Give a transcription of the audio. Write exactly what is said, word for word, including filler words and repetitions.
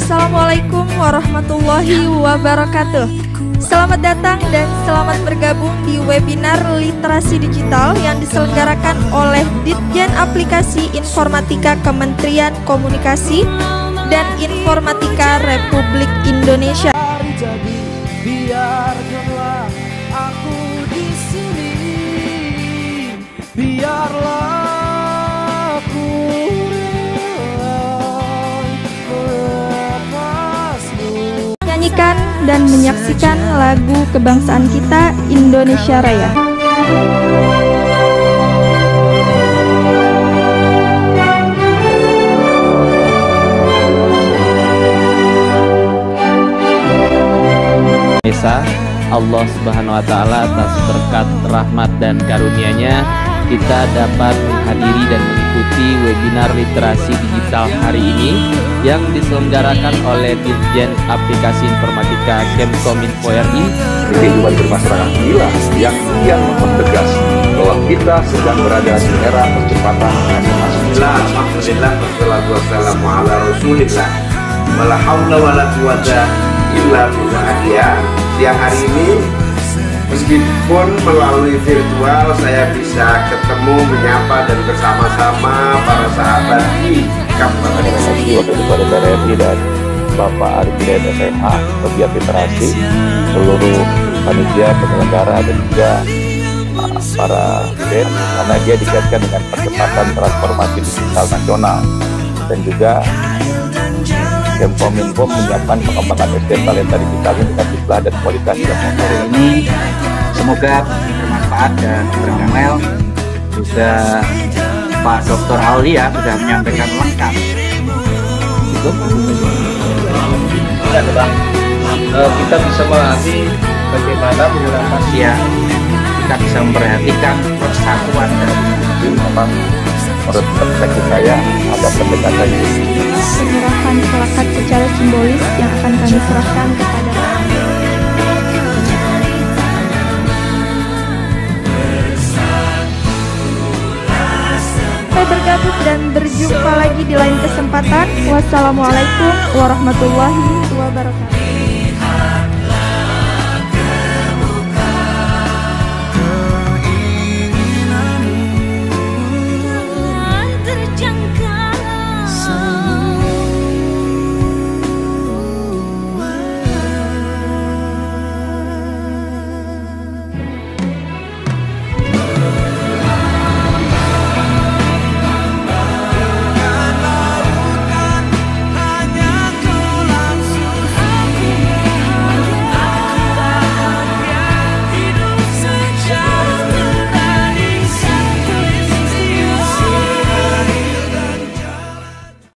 Assalamualaikum warahmatullahi wabarakatuh. Selamat datang dan selamat bergabung di webinar Literasi Digital yang diselenggarakan oleh Ditjen Aplikasi Informatika Kementerian Komunikasi dan Informatika Republik Indonesia. Jadi biarkanlah aku di sini, biarlah aku melepasmu. Menyanyikan dan menyaksikan lagu kebangsaan kita, Indonesia Raya. Esa, Allah Subhanahu wa Ta'ala atas berkat rahmat dan karunia-Nya kita dapat menghadiri dan mengikuti webinar literasi digital hari ini yang diselenggarakan oleh Ditjen Aplikasi Informatika Kemkominfo R I. Kehidupan bermasyarakat inilah yang kian mempertegas bahwa kita sedang berada di era percepatan transformasi. Alhamdulillah, wassalatu wassalamu ala rasulillah, wala haula wala quwata illa billah. Siang hari ini meskipun melalui virtual saya bisa ketemu, menyapa dan bersama-sama para sahabat di Kabupaten Wakil Ketua D P R R I dan Bapak Arif Hidayat S M A, pegiat literasi, seluruh panitia penyelenggara dan juga uh, para band, karena dia dikaitkan dengan percepatan transformasi digital nasional dan juga Kemkominfo menyiapkan pengembangan S D M talenta digitalnya dengan jumlah dan kualitas yang hari ini. Semoga bermanfaat dan bernilai. Juga Pak Doktor Aulia sudah menyampaikan lengkap. Itu ya, Bang. Uh, kita bisa mengerti bagaimana menggunakan ya, kita bisa memperhatikan persatuan dan memang menurut perspektif saya ada pendekatan Penyerahan plakat secara simbolis yang akan kami serahkan kepada Sampai bergabung dan berjumpa lagi di lain kesempatan. Wassalamualaikum warahmatullahi wabarakatuh.